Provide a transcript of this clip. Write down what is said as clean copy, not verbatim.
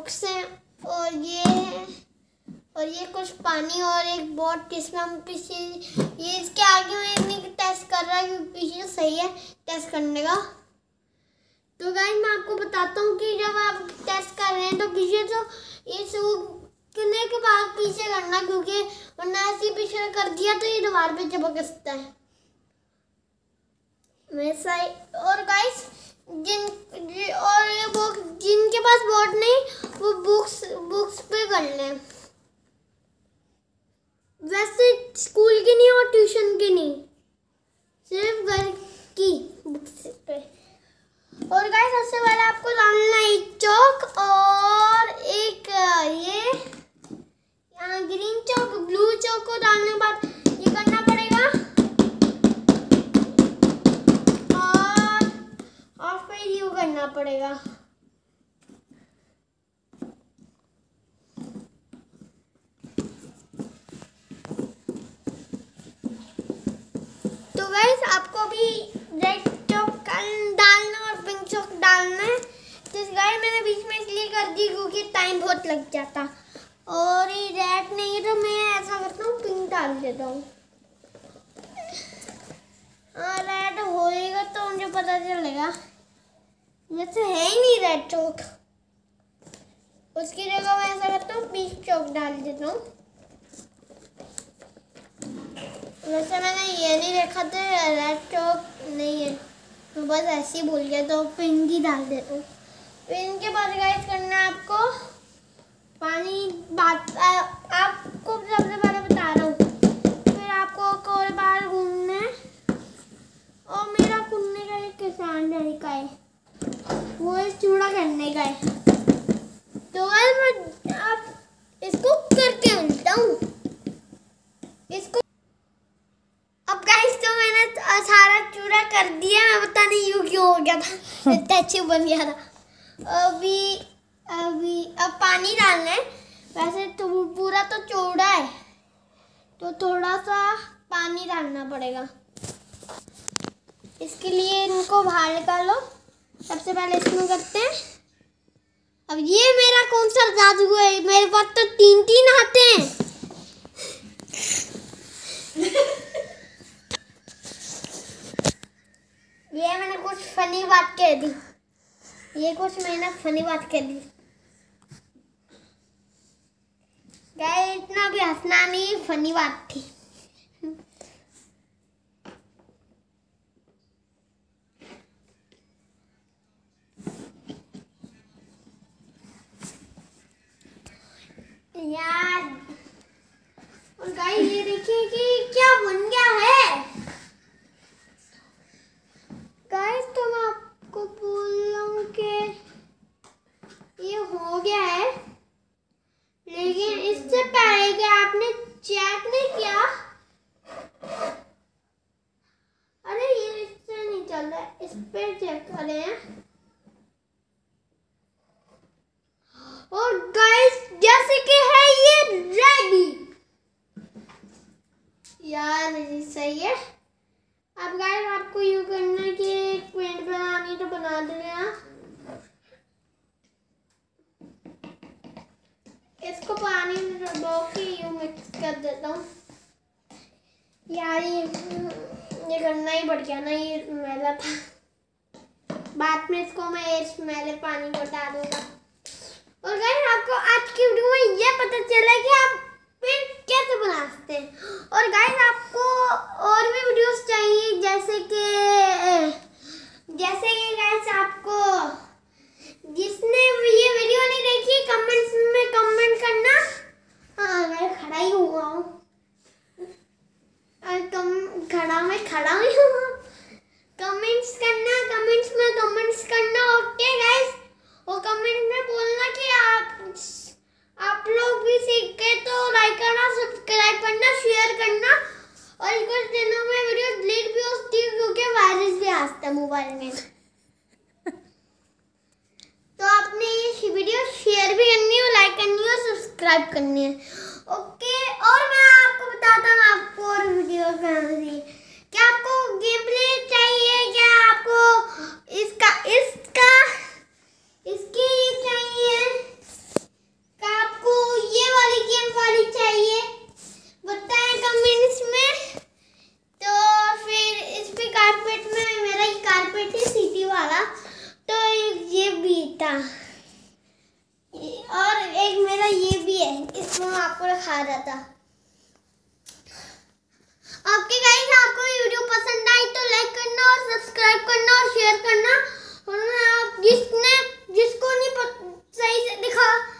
Books हैं और ये है और ये कुछ पानी और एक बोर्ड जिसमें हम पीछे ये इसके आगे में नहीं टेस्ट कर रहा है क्योंकि पीछे सही है टेस्ट करने का। तो गाइस मैं आपको बताता हूँ कि जब आप टेस्ट कर रहे हैं तो पीछे तो ये सूखने के बाद पीछे करना क्योंकि वरना ऐसे पीछे कर दिया तो ये दीवार पे चिपक सकता है। वैसा ही और गाइस जिनके पास बोर्ड नहीं वो बुक्स पे कर लें। वैसे स्कूल की नहीं और ट्यूशन की नहीं, सिर्फ घर की बुक्स पे। और गाइस सबसे पहले आपको डालना है एक चौक और एक ये यहाँ ग्रीन चौक ब्लू चौक को डालने के बाद ये करना पड़ेगा और फिर ये करना पड़ेगा। तो गाइस आपको भी रेड चौक डालना और पिंक चौक डालना है। तो इस गाइस मैंने बीच में इसलिए कर दी क्योंकि टाइम बहुत लग जाता और ये रेड नहीं है तो मैं ऐसा करता हूँ पिंक डाल देता हूँ। हाँ रेड होएगा तो मुझे पता चलेगा, जैसे है ही नहीं रेड चौक उसकी जगह मैं ऐसा करता हूँ पिंक चौक डाल देता हूँ। वैसे मैंने ये नहीं देखा था रेड चौक नहीं है तो बस ऐसे ही भूल गया तो पिंक ही डाल देता हूँ। पिंक के बाद गाइस करना है आपको पानी आपको सबसे पहले बता रहा हूँ। फिर आपको एक और बार घूमना है और मेरा घूमने का एक किसान तरीका है वो इस चूड़ा करने का है। तो मैं आप इसको करके मिलता हूँ इसको। अब गाइस तो मैंने सारा चूड़ा कर दिया, मैं पता नहीं यूँ क्यों हो गया था इतना अच्छे बन गया था। अब पानी डालना है। वैसे तो पूरा तो चौड़ा है तो थोड़ा सा पानी डालना पड़ेगा। इसके लिए इनको बाहर निकालो। सबसे पहले इसमें करते हैं। अब ये मेरा कौन सा जादू है, मेरे पास तो 3 हाथ हैं। ये मैंने कुछ फनी बात कह दी, फनी बात कह दी। गाइस इतना भी हंसना नहीं, फनी बात थी। यार और गाइस ये देखिए कि क्या बन गया है। गाइस तो मैं आपको बोल रहा हूँ कि ये हो गया है, लेकिन इससे पहले कि आपने चेक नहीं किया। अरे ये इससे नहीं चल रहा है, इस पे चेक करें। और गाइस जैसे कि है ये रेडी। यार सही है। अब गाइस आपको यूँ करना है कि एक पेंट बनानी तो बना देना। इसको पानी में डुबो के यूँ मिक्स कर देता हूँ। यार ये करना ही पड़ गया ना, ये मैला था। बाद में इसको मैं इस मैले पानी को डालूंगा। और गाइस आपको आज की वीडियो में ये पता चला कि आप पेंट कैसे बना सकते हैं। और गाइस आपको और भी वीडियोस चाहिए जैसे कि गाइस आपको जिसने ये वीडियो नहीं देखी कमेंट्स में कमेंट करना। हाँ मैं खड़ा ही हुआ हूँ, खड़ा ही हूँ। कमेंट्स करना ओके गाइस। और कमेंट में बोलना कि आप लोग भी सीख गए तो लाइक करना, सब्सक्राइब करना, शेयर करना। और कुछ दिनों में वीडियो डिलीट भी होती है क्योंकि वायरस भी आता है मोबाइल में। तो आपने ये वीडियो शेयर भी करनी है, लाइक करनी है और सब्सक्राइब करनी है ओके। और मैं आपको बताता हूँ आपको और वीडियो बनानी। क्या आपको गेम प्ले चाहिए, क्या आपको इसकी ये चाहिए खा रहा था। आपके गाइस आपको वीडियो पसंद आई तो लाइक करना और सब्सक्राइब करना और शेयर करना। और आप जिसको नहीं सही से दिखा